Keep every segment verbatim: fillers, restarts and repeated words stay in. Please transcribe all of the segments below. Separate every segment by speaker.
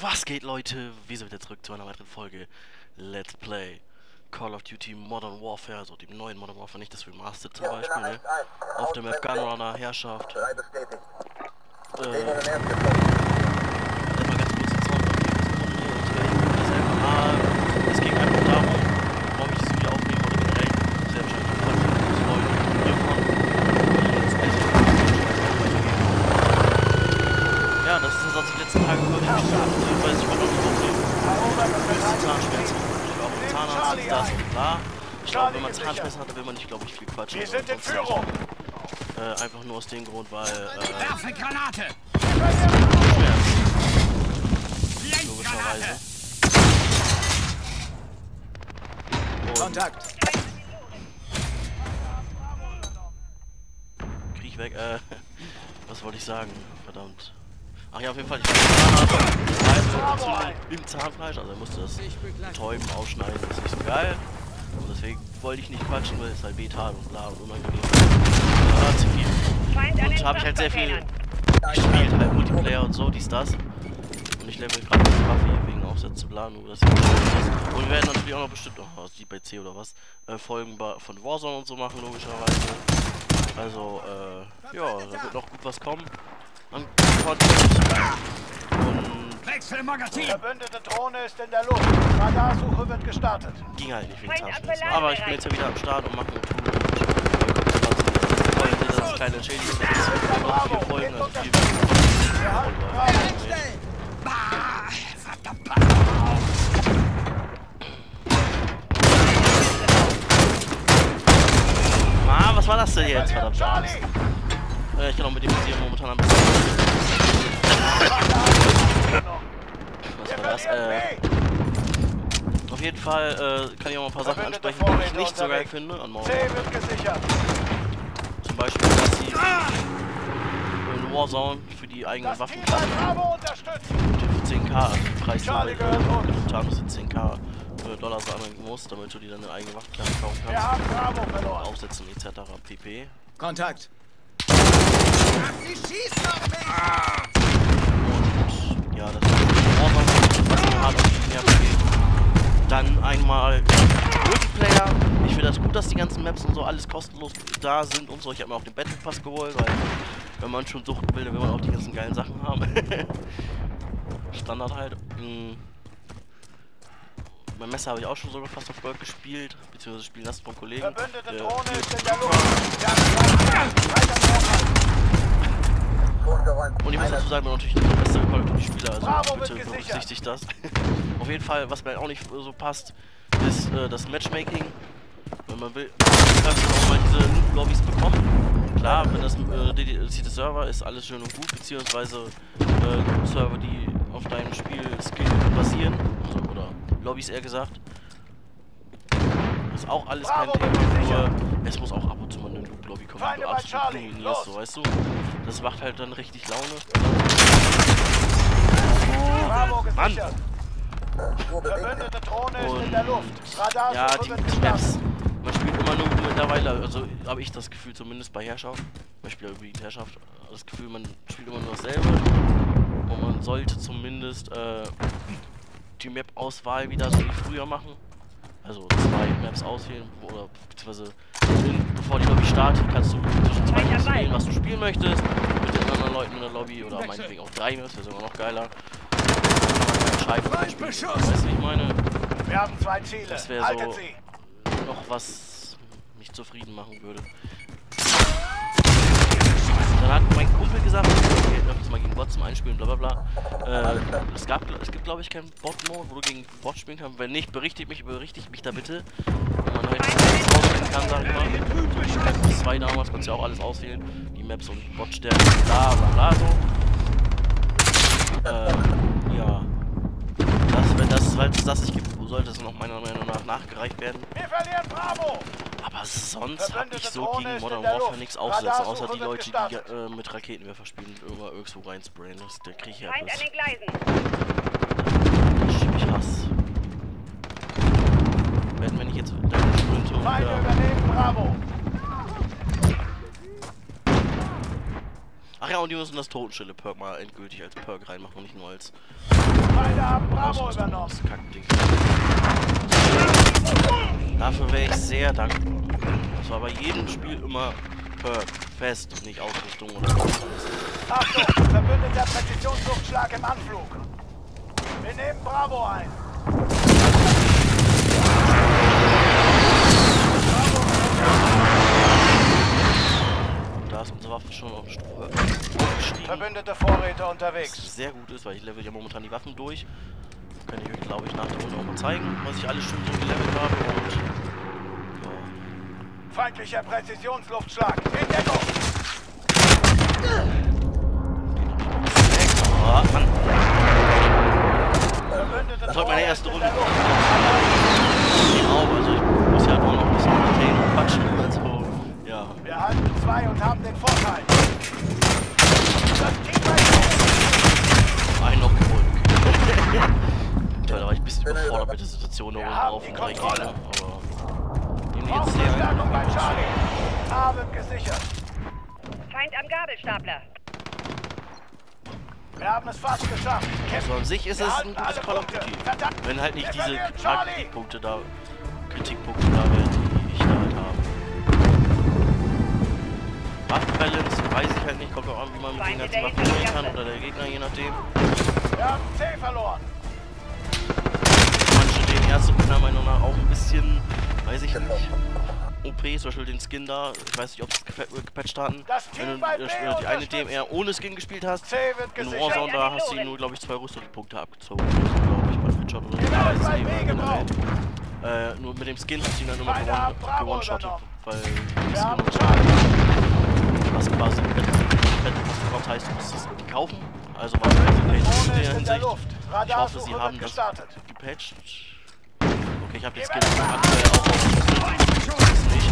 Speaker 1: Was geht, Leute? Wir sind wieder zurück zu einer weiteren Folge Let's Play Call of Duty Modern Warfare, also dem neuen Modern Warfare, nicht das Remastered zum Beispiel, ne? Auf der Map Gunrunner, Herrschaft. Äh, mal ganz kurz den Sound abgeben. Es ging einfach darum, warum ich das Video aufnehmen wollte, generell sehr wahrscheinlich auch heute das Leute hier kommen. Ja, das ist sonst die letzten Tage wirklich nicht so, weil ich wollte noch nicht so viel. Zahnschmerzen. Ich glaube, Zahnarzt ist das und da. Ich glaube, wenn man Zahnschmerzen hat, dann will man nicht, glaube ich, viel quatschen.
Speaker 2: Wir sind in Führung.
Speaker 1: Äh, einfach nur aus dem Grund, weil, äh...
Speaker 2: Werfe Granate!
Speaker 1: Logischerweise. Und
Speaker 2: Kontakt!
Speaker 1: Krieg weg, äh... was wollte ich sagen? Verdammt. Ach ja, auf jeden Fall, ich habe Zahnarzt im Zahnfleisch, also er musste das Betäuben ausschneiden, das ist nicht so geil. Und deswegen wollte ich nicht quatschen, weil es halt wehtat und bla und unangenehm. Ja, zu viel. Und habe ich halt sehr viel gespielt, halt Multiplayer und so, dies, das. Und ich level gerade mit Waffe wegen Aufsätze, bla, nur dass ich nicht ist. Und wir werden natürlich auch noch bestimmt noch was, die bei C oder was, äh, Folgen von Warzone und so machen, logischerweise. Also, äh, ja, da wird noch gut was kommen. Und
Speaker 2: Wechselmagazin! Verbündete Drohne ist in der Luft. Radarsuche wird gestartet.
Speaker 1: Ging halt nicht wegen Zahnschmerzen. Aber ich bin jetzt ja wieder am Start und mache eine Tour. Das ist kleine Entschädigung. Das ist noch vier Folgen, also viel.
Speaker 2: Verdammt!
Speaker 1: Ah, was war das denn jetzt? Verdammt. Äh, ich kann auch mit dem Visier momentan ein bisschen. Was war das? Äh, auf jeden Fall äh, kann ich auch mal ein paar Sachen ansprechen, die ich nicht so geil finde an Modern Warfare. Zum Beispiel, dass sie in Warzone für die eigenen Waffen für zehn K Preis haben, dass du zehn K Dollar sammeln musst, damit du dir dann eine eigene Waffe kaufen kannst. Aufsetzen et cetera pp.
Speaker 2: Kontakt!
Speaker 1: Und ja, das ist Warzone, was man hart auf die Nerven geht. Dann einmal Multiplayer. Ich finde das gut, dass die ganzen Maps und so alles kostenlos da sind und so. Ich habe mir auch den Battle Pass geholt, weil wenn man schon suchen will, dann will man auch die ganzen geilen Sachen haben. Standard halt. Mhm. Mein Messer habe ich auch schon sogar fast auf Gold gespielt, beziehungsweise spielen lassen von Kollegen.
Speaker 2: Verbündete
Speaker 1: Äh,
Speaker 2: Drohne ist in der Luft.
Speaker 1: Und ich muss dazu sagen, ich bin natürlich nicht der beste Call of Duty Spieler, also bitte berücksichtigt das. Auf jeden Fall, was mir auch nicht so passt, ist äh, das Matchmaking. Wenn man will, kannst du auch mal diese Lobbys bekommen. Klar, wenn das äh, dedizierte Server ist, alles schön und gut, beziehungsweise äh, Server, die auf deinem Spielskill basieren, also, oder Lobbys eher gesagt. Ist auch alles kein Thema, nur es muss auch ab und zu mal eine Noob-Lobby kommen, wenn du absolut dominierst, so, weißt du? Das macht halt dann richtig Laune. Mann! Und ja, die, die Maps, man spielt immer nur mittlerweile, also habe ich das Gefühl zumindest bei Herrschaft, man spielt ja übrigens Herrschaft, das Gefühl, man spielt immer nur dasselbe und man sollte zumindest äh, die Map-Auswahl wieder so wie früher machen. Also zwei Maps auswählen, oder beziehungsweise bevor die Lobby startet, kannst du zwischen zwei Maps wählen, was du spielen möchtest, mit den anderen Leuten in der Lobby, oder meinetwegen auch drei Maps, wäre sogar noch geiler. Entscheiden, was du weißt du, wie ich meine?
Speaker 2: Wir haben zwei Ziele.
Speaker 1: Das wäre so noch was mich zufrieden machen würde. Dann hat mein Kumpel gesagt, okay, das mal gegen Bots zum Einspielen, bla bla bla. Äh, es, gab, es gibt glaube ich keinen Bot-Mode, wo du gegen Bots spielen kannst. Wenn nicht, berichtigt mich, berichtigt mich da bitte. Wenn man halt alles auswählen kann, sag ich mal. Die Maps zwei damals konntest du ja auch alles auswählen. Die Maps und Bot-Stärke, bla bla bla so. Äh, ja. Das, wenn das halt das sich gibt, sollte es noch meiner Meinung nach nachgereicht werden.
Speaker 2: Wir verlieren Bravo!
Speaker 1: Aber sonst habe ich so gegen Modern Warfare nichts aufsetzen, außer die Leute, die äh, mit Raketenwerfer spielen und irgendwann irgendwo reinsprayen. Das der krieg ich ja alles. Da schieb ich Hass. Wenn, wenn ich jetzt da sprinte und
Speaker 2: Feinde übernehmen Bravo!
Speaker 1: Ach ja, und die müssen das Totenstille-Perk mal endgültig als Perk reinmachen und nicht nur als
Speaker 2: Beide haben Bravo übernommen.
Speaker 1: das Kackding. Dafür wäre ich sehr dankbar. Das war bei jedem Spiel immer Perk, fest, nicht Ausrüstung oder was.
Speaker 2: Achtung, verbündeter Präzisionsluftschlag im Anflug. Wir nehmen Bravo ein.
Speaker 1: Da ist unsere Waffe schon auf eine Stufe aufgestiegen.
Speaker 2: Verbündete Vorräte unterwegs.
Speaker 1: Was sehr gut ist, weil ich level ja momentan die Waffen durch. Kann ich euch, glaube ich, nach der Runde auch mal zeigen, was ich alles schon so gelevelt habe. Und ja.
Speaker 2: Feindlicher Präzisionsluftschlag. In Deckung.
Speaker 1: Oh, Mann.
Speaker 2: Verbündete
Speaker 1: Das war meine erste Runde.
Speaker 2: Vorräte
Speaker 1: Genau, also ich muss ja nur noch ein bisschen entertainen und quatschen. Also, ja.
Speaker 2: Wir halten zwei und haben den Vorteil. Das Team bei
Speaker 1: Einen noch geholt. Tja, da war ich ein bisschen überfordert mit der Situation da oben drauf und drei Gegner, aber nehmen die jetzt sehr
Speaker 2: Verstärkung bei Charlie. Abend gesichert.
Speaker 3: Feind am Gabelstapler.
Speaker 2: Wir haben es fast geschafft.
Speaker 1: also an sich ist
Speaker 2: Wir
Speaker 1: es
Speaker 2: halten
Speaker 1: ein gutes
Speaker 2: alle
Speaker 1: Call of
Speaker 2: Punkte.
Speaker 1: Duty.
Speaker 2: Verdammt.
Speaker 1: Wenn halt nicht
Speaker 2: Wir
Speaker 1: diese
Speaker 2: verlieren Charlie.
Speaker 1: Kritikpunkte da, Kritikpunkte da wären, die ich da halt habe. Waffenbalance weiß ich halt nicht, kommt auch an, wie man mit den ganzen Waffen umgehen kann oder der Gegner, je nachdem.
Speaker 2: Wir haben C verloren.
Speaker 1: Manche den ersten meiner Meinung nach auch ein bisschen, weiß ich nicht, O P, zum Beispiel den Skin da, ich weiß nicht, ob sie es gepatcht hatten.
Speaker 2: Das Team
Speaker 1: Wenn du
Speaker 2: bei
Speaker 1: äh,
Speaker 2: B
Speaker 1: die eine D M R
Speaker 2: unterstützt.
Speaker 1: ohne Skin gespielt hast,
Speaker 2: C wird
Speaker 1: in
Speaker 2: gesichert.
Speaker 1: Warzone da hast du ihm nur, glaube ich, zwei Rüstungspunkte abgezogen. Glaube ich, bei Headshot oder so.
Speaker 2: Wir werden bei
Speaker 1: Ja,
Speaker 2: B
Speaker 1: ist
Speaker 2: gebraucht.
Speaker 1: Äh, nur mit dem Skin hast du ihn dann immer
Speaker 2: Beide haben Bravo
Speaker 1: gewone-shottet,
Speaker 2: übernommen.
Speaker 1: weil
Speaker 2: Wir
Speaker 1: das
Speaker 2: haben
Speaker 1: Skin
Speaker 2: Charlie.
Speaker 1: was quasi wenn was bekommt, heißt, du musst es kaufen. Also war es okay,
Speaker 2: Drohne
Speaker 1: in
Speaker 2: ist
Speaker 1: der
Speaker 2: in der
Speaker 1: Hinsicht.
Speaker 2: Luft.
Speaker 1: Ich hoffe,
Speaker 2: Radarsuche
Speaker 1: sie
Speaker 2: wird
Speaker 1: haben das
Speaker 2: gestartet.
Speaker 1: gepatcht. Okay, ich habe den Skin aktuell auch auf nicht.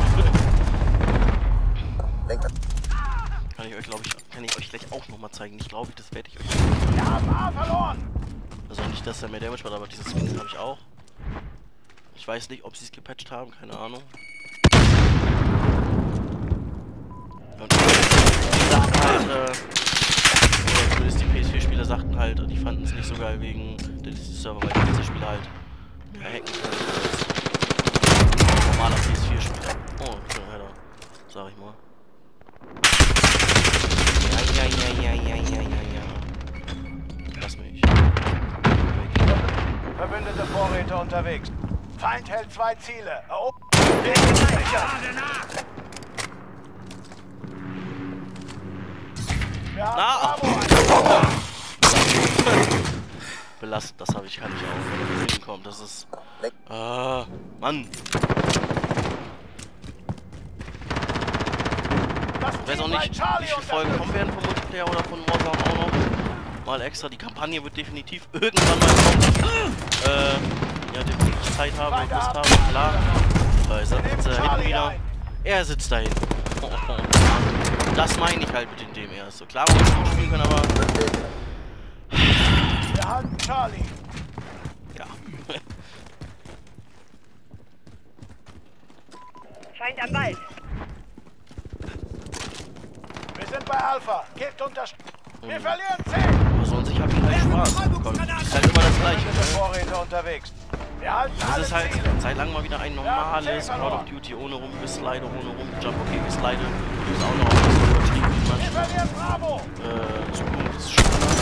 Speaker 1: Kann ich euch, glaube ich, kann ich euch gleich auch nochmal zeigen. Ich glaube, das werde ich euch.
Speaker 2: Wir haben A verloren.
Speaker 1: Also nicht, dass er mehr Damage macht, aber dieses Skin habe ich auch. Ich weiß nicht, ob sie es gepatcht haben, keine Ahnung. Und die sagten halt, äh, oder zumindest die P S vier Spieler sagten halt, die fanden es nicht so geil wegen der Server, weil die P C Spieler halt mehr hacken können als normaler P S vier Spieler. Oh, schöner Header, sag ich mal. Ja, ja, ja, ja, ja, ja, ja, ja. Lass mich.
Speaker 2: Verbündete Vorräte unterwegs. Feind hält zwei Ziele. Erobert. Wir sind sicher. Wir haben
Speaker 1: Na.
Speaker 2: Bravo ein.
Speaker 1: Belastend, das habe ich, kann ich auch, wenn er hinkommt. Das ist. Ah, Mann.
Speaker 2: Das
Speaker 1: Ich weiß auch
Speaker 2: Team bei
Speaker 1: nicht,
Speaker 2: Charlie
Speaker 1: wie viele Folgen
Speaker 2: unterstützt.
Speaker 1: kommen werden vom Multiplayer oder von Warzone auch noch. Mal extra. Die Kampagne wird definitiv irgendwann mal kommen. Äh, ja, dem ich Zeit habe und Lust habe, klar. Da ist er sitzt er hinten wieder. Er sitzt da hinten. Oh, oh, oh. Das meine ich halt mit den D M Rs. So klar, man muss gut spielen können, aber.
Speaker 2: Wir halten Charlie.
Speaker 1: Ja.
Speaker 3: Feind am Wald.
Speaker 2: Wir sind bei Alpha. Gebt Unterstützung. Wir verlieren C.
Speaker 1: Also an sich habe ich halt Spaß. Es ist halt immer das Gleiche.
Speaker 2: Verbündete
Speaker 1: Ne?
Speaker 2: Vorräte unterwegs. Wir halten
Speaker 1: Das
Speaker 2: alle
Speaker 1: ist halt
Speaker 2: Ziele.
Speaker 1: seit langem mal wieder ein normales Call of Duty ohne rumgeslide, ohne rumjump. Okay, geslide ist auch noch ein bisschen übertrieben, wie
Speaker 2: Wir
Speaker 1: man
Speaker 2: verlieren Bravo.
Speaker 1: äh, Zukunft des Spielers.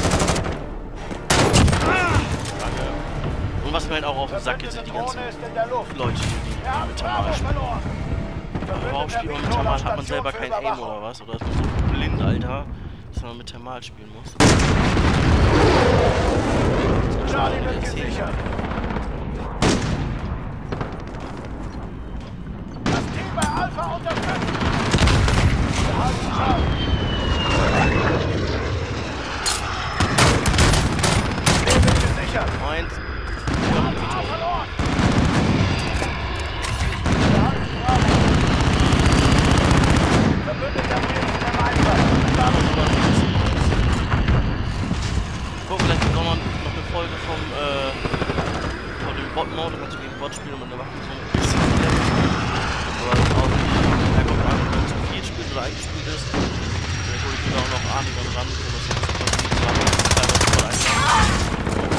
Speaker 1: Danke. Und was mir halt auch auf den Sack geht, sind die ganzen
Speaker 2: Drohne ist in der Luft.
Speaker 1: Leute, die
Speaker 2: Wir haben
Speaker 1: mit
Speaker 2: Bravo
Speaker 1: Thermal spielen.
Speaker 2: verloren.
Speaker 1: Warum spielt man mit Thermal? Hat man selber kein Aim oder was? Oder ist man so blind, Alter, dass man mit Thermal spielen muss? Das
Speaker 2: Charlie
Speaker 1: kann man
Speaker 2: wird
Speaker 1: nicht erzählen.
Speaker 2: gesichert. Das Team bei Alpha unterstützt. Wir halten Charlie. Wir sind gesichert.
Speaker 1: Eins.
Speaker 2: Wir haben A verloren. Wir halten Bravo. Verbündeter Brief im Einsatz.
Speaker 1: Guck, vielleicht kommt auch noch, noch eine Folge vom, äh, von dem Bot-Mode, wenn du gegen Bot spielen und mit der Waffe so ein bisschen lernen. Aber das ist auch nicht, ja, kommt an, wenn es zu viel spielt oder eingespielt ist. Vielleicht hole ich da auch noch Army dann ran, wenn das jetzt teilweise voll einfach.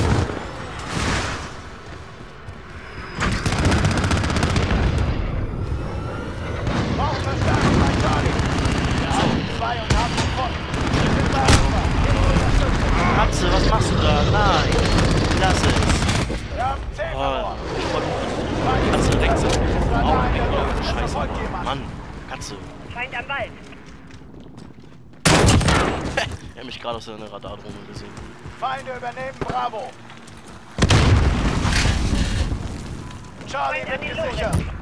Speaker 2: Bauverstärkung bei Charlie. Wir haben zwei und haben gefunden. Wir sind bei Alpha.
Speaker 1: Katze, was machst du da? Nein! Lass es!
Speaker 2: Wir haben zehn
Speaker 1: Oh,
Speaker 2: verloren.
Speaker 1: ich wollte Katze direkt so. Auch nicht wieder Scheiße. Mann, Katze.
Speaker 3: Feind am Wald.
Speaker 1: Er hat mich gerade aus seiner Radardrohne gesehen.
Speaker 2: Feinde übernehmen Bravo. Charlie
Speaker 3: Feind an
Speaker 2: wird
Speaker 3: die
Speaker 2: gesichert.
Speaker 3: Lore.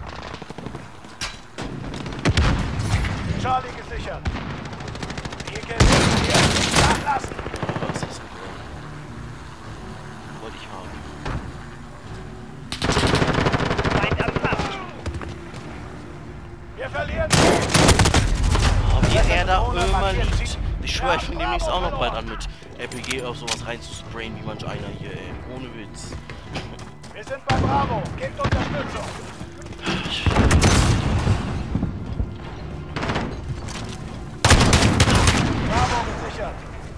Speaker 2: Charlie gesichert. Hier gilt es hier. Nachlassen.
Speaker 1: Ja, was ist das? Wollte ich haben.
Speaker 3: Feind am Pfaff.
Speaker 2: Wir verlieren.
Speaker 1: Oh, wie er da immer liegt. Ich schwöre, ich fange demnächst auch noch bald an mit R P G auf sowas reinzusprayen wie manch einer hier, ey. Ohne Witz.
Speaker 2: Wir sind bei Bravo. Gebt Unterstützung. Bravo gesichert.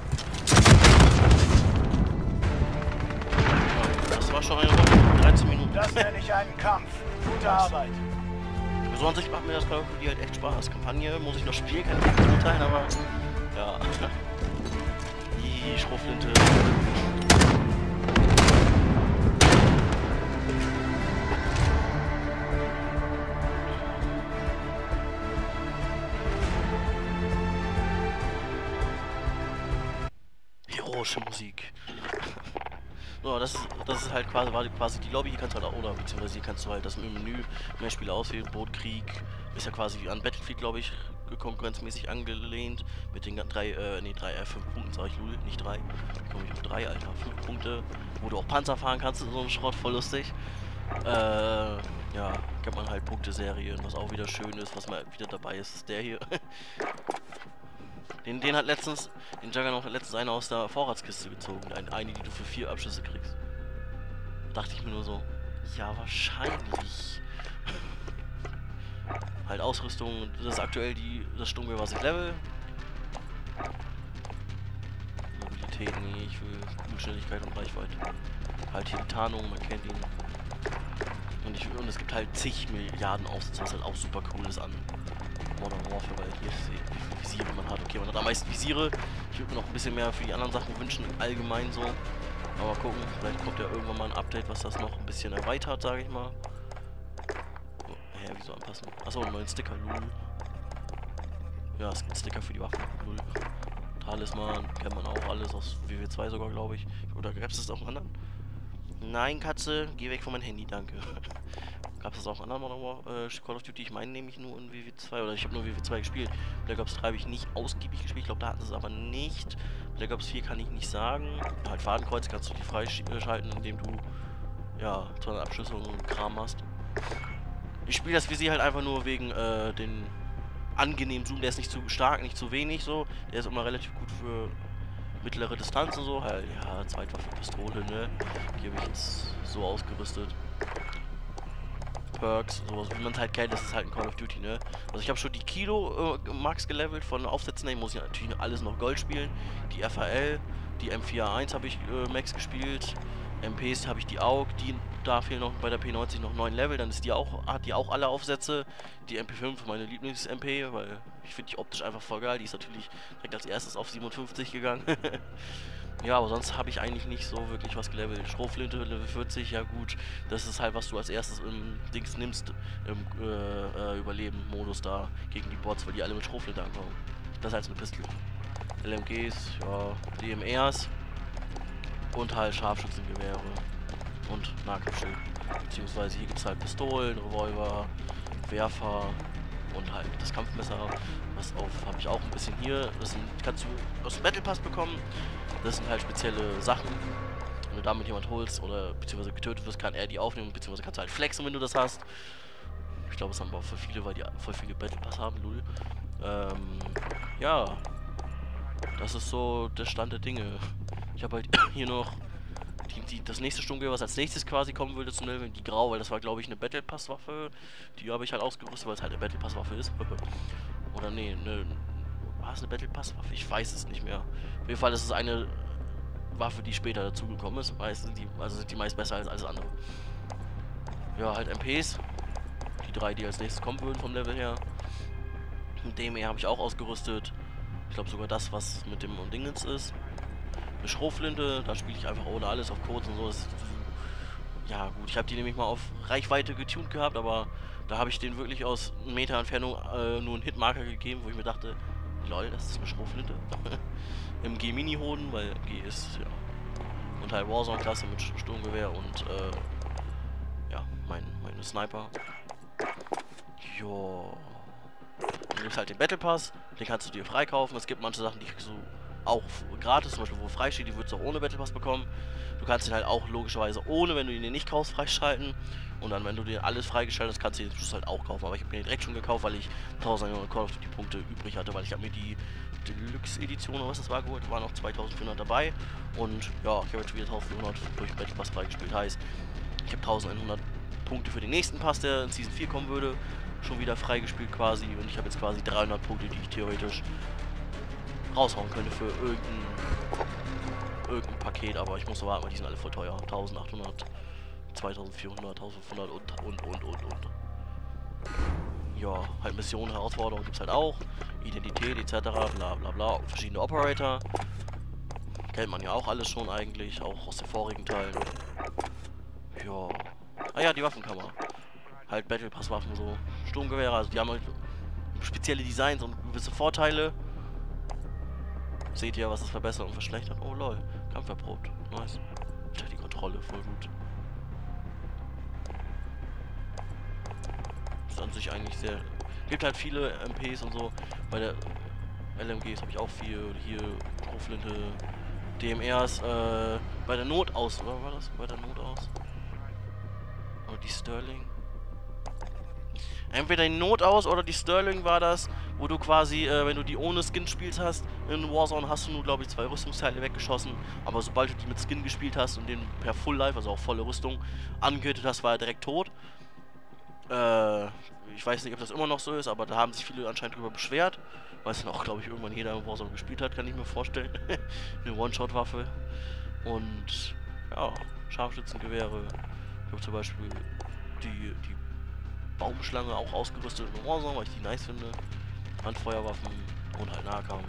Speaker 1: Das war schon eine Runde. dreizehn Minuten.
Speaker 2: Das nenne ich einen Kampf. Gute Arbeit.
Speaker 1: So an sich macht mir das Call of Duty halt echt Spaß. Kampagne muss ich noch spielen, kann ich nicht beurteilen, aber ja. Die Schrotflinte. Heroische Musik. So, das ist, das ist halt quasi, war quasi die Lobby. Hier kannst du halt auch, oder beziehungsweise hier kannst du halt das im Menü mehr Spiele auswählen. Bootkrieg ist ja quasi an Battlefield, glaube ich, konkurrenzmäßig angelehnt. Mit den drei, äh, nee, drei, äh, fünf Punkten, sag ich, Lul, nicht drei. Ich komme ich auf drei, Alter. Fünf Punkte, wo du auch Panzer fahren kannst, so ein Schrott, voll lustig. Äh, ja, kennt man halt Punkteserien, was auch wieder schön ist, was mal wieder dabei ist, ist der hier. Den, den hat letztens, den Juggernaut hat letztens einer aus der Vorratskiste gezogen. Eine, eine, die du für vier Abschüsse kriegst. Dachte ich mir nur so, ja, wahrscheinlich. Halt Ausrüstung, das ist aktuell die, das Sturmgewehr, was ich level. Mobilität, nee, ich will Flugschnelligkeit und Reichweite. Halt hier die Tarnung, man kennt ihn. Und, ich, und es gibt halt zig Milliarden Aufsätze, was halt auch super cool ist an Modern Warfare, weil hier ist, wie viele Visiere man hat. Okay, man hat am meisten Visiere. Ich würde mir noch ein bisschen mehr für die anderen Sachen wünschen, allgemein so. Aber gucken, vielleicht kommt ja irgendwann mal ein Update, was das noch ein bisschen erweitert, sage ich mal. Oh, hä, wieso anpassen? Achso, einen neuen Sticker, lul. Ja, es gibt Sticker für die Waffen, lul. Talisman, kennt man auch alles, aus W W zwei sogar, glaube ich. Oder gab es das auch in anderen? Nein, Katze, geh weg von meinem Handy, danke. Gab es das auch in anderen Modern Warfare, äh, Call of Duty? Ich meine nämlich nur in W W zwei, oder ich habe nur W W zwei gespielt. Black Ops drei habe ich nicht ausgiebig gespielt, ich glaube, da hatten sie es aber nicht. Black Ops vier kann ich nicht sagen. Halt Fadenkreuz kannst du die freischalten, indem du, ja, zweihundert Abschüsse und Kram hast. Ich spiele das Visier halt einfach nur wegen, äh, den angenehmen Zoom, der ist nicht zu stark, nicht zu wenig so. Der ist immer relativ gut für mittlere Distanz und so. Halt, ja, Zweitwaffe, Pistole, ne? Die habe ich jetzt so ausgerüstet. Perks, sowas, wie man es halt kennt, das ist halt ein Call of Duty, ne? Also ich habe schon die Kilo äh, Max gelevelt von Aufsätzen, ich muss ja natürlich alles noch Gold spielen. Die F H L, die M vier A eins habe ich äh, Max gespielt. M Ps habe ich die A U G, die da fehlen noch bei der P neunzig noch neun Level, dann ist die auch, hat die auch alle Aufsätze. Die M P fünf, meine Lieblings-M P, weil ich finde die optisch einfach voll geil. Die ist natürlich direkt als erstes auf siebenundfünfzig gegangen. Ja, aber sonst habe ich eigentlich nicht so wirklich was gelevelt. Schrotflinte, Level vierzig, ja gut. Das ist halt, was du als erstes im Dings nimmst, im äh, äh, Überleben-Modus da gegen die Bots, weil die alle mit Schrotflinte ankommen. Das ist halt eine Pistole. L M Gs, ja, D M Rs und halt Scharfschützengewehre und Nahkampfschild. Beziehungsweise hier gibt es halt Pistolen, Revolver, Werfer und halt das Kampfmesser. Was auf habe ich auch ein bisschen hier. Das sind, kannst du aus dem Battle Pass bekommen. Das sind halt spezielle Sachen. Wenn du damit jemand holst oder beziehungsweise getötet wirst, kann er die aufnehmen, beziehungsweise kannst du halt flexen, wenn du das hast. Ich glaube, das haben wir auch für viele, weil die voll viele Battle Pass haben, lul. Ähm, ja. Das ist so der Stand der Dinge. Ich habe halt hier noch die, die, das nächste Sturmgewehr, was als nächstes quasi kommen würde zum Leveln, die Grau, weil das war, glaube ich, eine Battle Pass Waffe. Die habe ich halt ausgerüstet, weil es halt eine Battle Pass Waffe ist. Oder nee, eine war es eine Battle Pass Waffe? Ich weiß es nicht mehr. Auf jeden Fall ist es eine Waffe, die später dazugekommen ist. Meistens die, also sind die meist besser als alles andere. Ja, halt M Ps. Die drei, die als nächstes kommen würden vom Level her. Mit D M R habe ich auch ausgerüstet. Ich glaube sogar das, was mit dem Dingens ist. Eine Schrotflinte, da spiele ich einfach ohne alles auf Codes und so. Das, ja gut, ich habe die nämlich mal auf Reichweite getuned gehabt, aber da habe ich den wirklich aus einem Meter Entfernung äh, nur einen Hitmarker gegeben, wo ich mir dachte, lol, das ist eine Schrotflinte. Im G Mini-Hoden, weil G ist, ja, und halt Warzone-Klasse mit Sturmgewehr und, äh, ja, mein, meine Sniper. Jo. Du nimmst halt den Battle Pass, den kannst du dir freikaufen. Es gibt manche Sachen, die kriegst du auch gratis, zum Beispiel wo freisteht, die würdest du auch ohne Battle Pass bekommen. Du kannst ihn halt auch logischerweise ohne, wenn du ihn nicht kaufst, freischalten. Und dann, wenn du dir alles freigeschaltet hast, kannst du den halt auch kaufen. Aber ich habe den direkt schon gekauft, weil ich tausend Call of Duty Punkte übrig hatte, weil ich habe mir die Deluxe-Edition oder was das war geholt, waren noch zweitausendvierhundert dabei. Und ja, ich habe jetzt wieder eintausendvierhundert durch den Battle Pass freigespielt. Heißt, ich habe eintausendeinhundert Punkte für den nächsten Pass, der in Season vier kommen würde, schon wieder freigespielt quasi. Und ich habe jetzt quasi dreihundert Punkte, die ich theoretisch raushauen könnte für irgendein, irgendein Paket. Aber ich muss warten, weil die sind alle voll teuer. eintausendachthundert, zweitausendvierhundert, eintausendfünfhundert und, und, und, und, und. Ja, halt Missionen, Herausforderungen gibt es halt auch. Identität et cetera. Bla bla bla. Verschiedene Operator. Kennt man ja auch alles schon eigentlich, auch aus den vorigen Teilen. Ja. Ah ja, die Waffenkammer. Halt Battle Pass Waffen, so Sturmgewehre, also die haben halt spezielle Designs und gewisse Vorteile. Seht ihr, was das verbessert und verschlechtert? Oh lol, Kampf erprobt. Nice. Alter, die Kontrolle, voll gut. Ist an sich eigentlich sehr... Gibt halt viele M Ps und so. Bei der L M Gs habe ich auch viel. Hier Schrotflinte, D M Rs, äh, bei der Notaus, oder war das? Bei der Notaus? Oder die Sterling? Entweder die Notaus oder die Sterling war das, wo du quasi, äh, wenn du die ohne Skin spielst hast, in Warzone hast du nur, glaube ich, zwei Rüstungsteile weggeschossen. Aber sobald du die mit Skin gespielt hast und den per Full Life, also auch volle Rüstung, angehittet hast, war er direkt tot. Äh, ich weiß nicht, ob das immer noch so ist, aber da haben sich viele anscheinend drüber beschwert. Weil es dann auch, glaube ich, irgendwann jeder in Warzone gespielt hat, kann ich mir vorstellen. Eine One-Shot-Waffe. Und, ja, Scharfschützengewehre. Ich habe zum Beispiel die, die Baumschlange auch ausgerüstet in Warzone, weil ich die nice finde. Handfeuerwaffen und halt Nahkampf.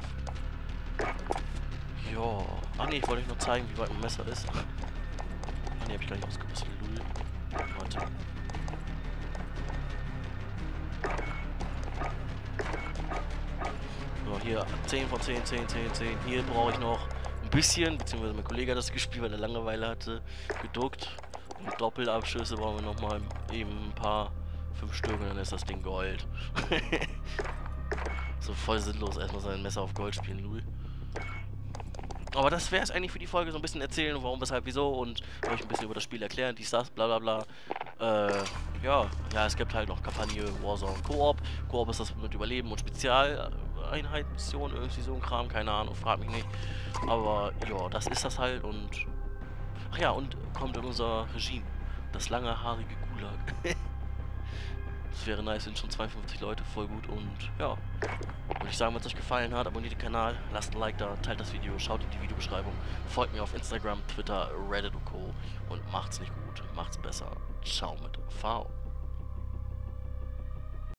Speaker 1: Ja. Ach ne, ich wollte euch noch zeigen, wie weit mein Messer ist. Ach ne, hab ich gar nicht ausgerüstet. Lul. Warte. So, hier zehn von zehn, zehn, zehn, zehn. Hier brauche ich noch ein bisschen, beziehungsweise mein Kollege hat das gespielt, weil er Langeweile hatte, geduckt. Und Doppelabschüsse brauchen wir nochmal eben ein paar. Fünf Stück und dann ist das Ding Gold. So voll sinnlos erstmal sein Messer auf Gold spielen, Lul. Aber das wäre es eigentlich für die Folge, so ein bisschen erzählen, warum, weshalb, wieso und euch ein bisschen über das Spiel erklären, dies, das, bla bla bla. Äh, ja, ja, es gibt halt noch Kampagne, Warzone, Koop. Koop ist das mit Überleben und Spezialeinheit-Mission, irgendwie so ein Kram, keine Ahnung, frag mich nicht. Aber ja, das ist das halt und... Ach ja, und kommt in unser Regime, das lange, haarige Gulag. Das wäre nice, sind schon zweiundfünfzig Leute, voll gut und ja. Würde ich sagen, wenn es euch gefallen hat, abonniert den Kanal, lasst ein Like da, teilt das Video, schaut in die Videobeschreibung, folgt mir auf Instagram, Twitter, Reddit und Co. und macht's nicht gut, macht's besser. Ciao mit V.